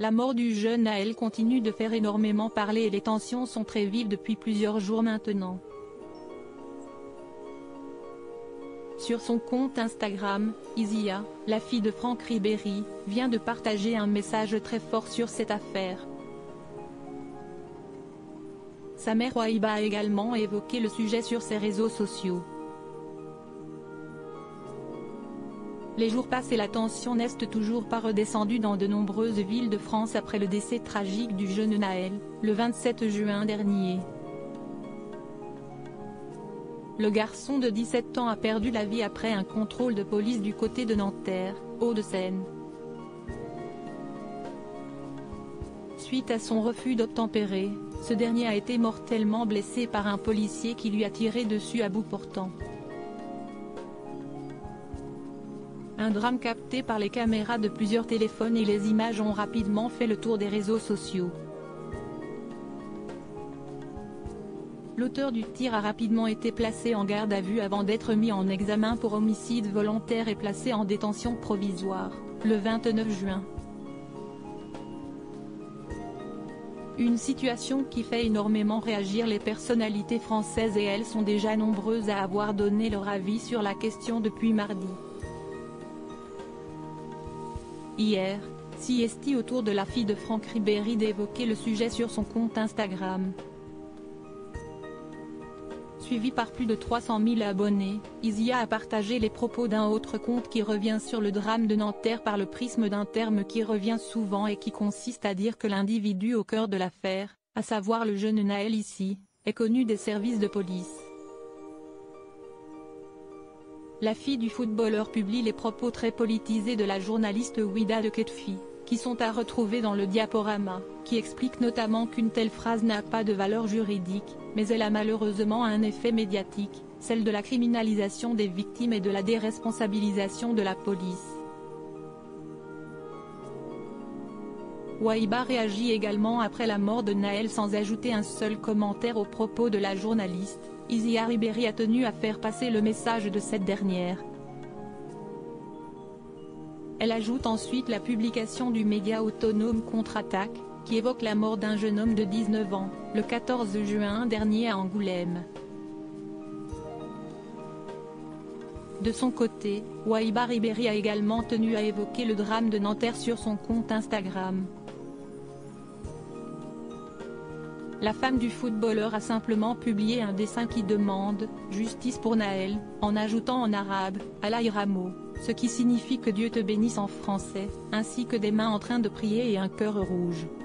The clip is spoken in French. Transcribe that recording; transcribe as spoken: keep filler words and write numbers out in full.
La mort du jeune Naël continue de faire énormément parler et les tensions sont très vives depuis plusieurs jours maintenant. Sur son compte Instagram, Isia, la fille de Franck Ribéry, vient de partager un message très fort sur cette affaire. Sa mère Wahiba a également évoqué le sujet sur ses réseaux sociaux. Les jours passent et la tension n'est toujours pas redescendue dans de nombreuses villes de France après le décès tragique du jeune Naël, le vingt-sept juin dernier. Le garçon de dix-sept ans a perdu la vie après un contrôle de police du côté de Nanterre, Hauts-de-Seine. Suite à son refus d'obtempérer, ce dernier a été mortellement blessé par un policier qui lui a tiré dessus à bout portant. Un drame capté par les caméras de plusieurs téléphones et les images ont rapidement fait le tour des réseaux sociaux. L'auteur du tir a rapidement été placé en garde à vue avant d'être mis en examen pour homicide volontaire et placé en détention provisoire, le vingt-neuf juin. Une situation qui fait énormément réagir les personnalités françaises et elles sont déjà nombreuses à avoir donné leur avis sur la question depuis mardi. Hier, Siesti autour de la fille de Franck Ribéry d'évoquer le sujet sur son compte Instagram. Suivi par plus de trois cent mille abonnés, Isia a partagé les propos d'un autre compte qui revient sur le drame de Nanterre par le prisme d'un terme qui revient souvent et qui consiste à dire que l'individu au cœur de l'affaire, à savoir le jeune Naël ici, est connu des services de police. La fille du footballeur publie les propos très politisés de la journaliste Ouida de Ketfi, qui sont à retrouver dans le diaporama, qui explique notamment qu'une telle phrase n'a pas de valeur juridique, mais elle a malheureusement un effet médiatique, celle de la criminalisation des victimes et de la déresponsabilisation de la police. Wahiba réagit également après la mort de Naël sans ajouter un seul commentaire aux propos de la journaliste. Isia Ribéry a tenu à faire passer le message de cette dernière. Elle ajoute ensuite la publication du média autonome Contre-Attaque, qui évoque la mort d'un jeune homme de dix-neuf ans, le quatorze juin dernier à Angoulême. De son côté, Wahiba Ribéry a également tenu à évoquer le drame de Nanterre sur son compte Instagram. La femme du footballeur a simplement publié un dessin qui demande « Justice pour Naël », en ajoutant en arabe « Allah Iramo », ce qui signifie que Dieu te bénisse en français, ainsi que des mains en train de prier et un cœur rouge.